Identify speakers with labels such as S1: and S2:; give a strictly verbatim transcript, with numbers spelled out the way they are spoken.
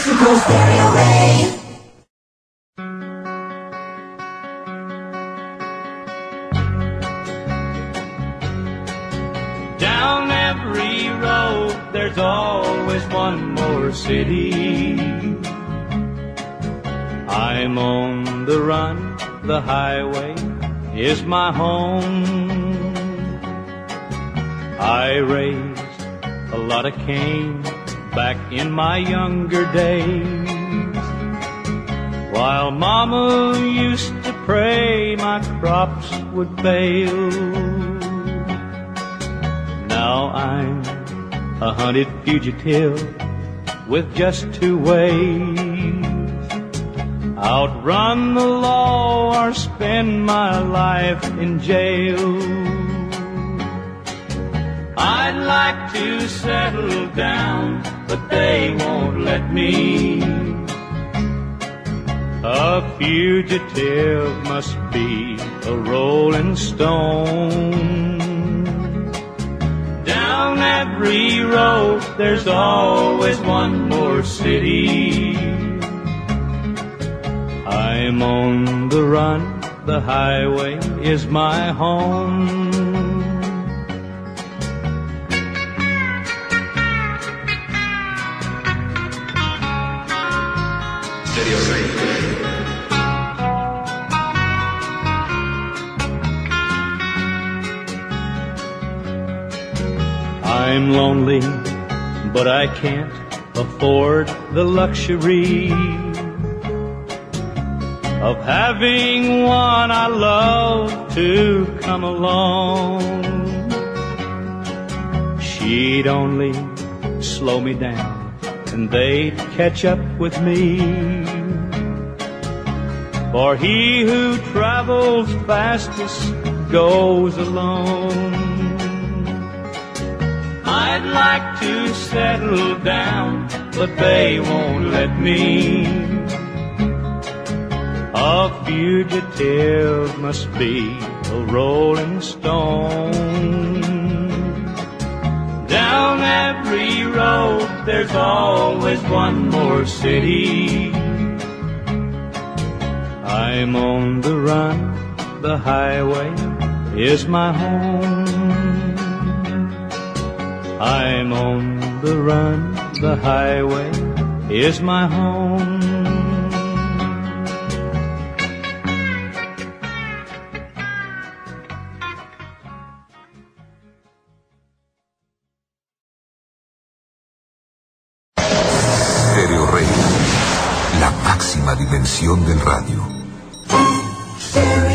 S1: Mexico Stereo Rey.
S2: Down every road, there's always one more city. I'm on the run, the highway is my home. I raised a lot of cane back in my younger days, while Mama used to pray my crops would fail. Now I'm a hunted fugitive with just two ways: outrun the law or spend my life in jail. I'd like to settle down, but they won't let me. A fugitive must be a rolling stone. Down every road, there's always one more city. I'm on the run, the highway is my home. I'm lonely, but I can't afford the luxury of having one I love to come along. She'd only slow me down and they'd catch up with me. For he who travels fastest goes alone. I'd like to settle down, but they won't let me. A fugitive must be a rolling stone. Down every road, there's always one more city. I'm on the run, the highway is my home. I'm on the run, the highway is my home.
S3: Stereo Rey, la máxima dimensión del radio.
S1: Stereo.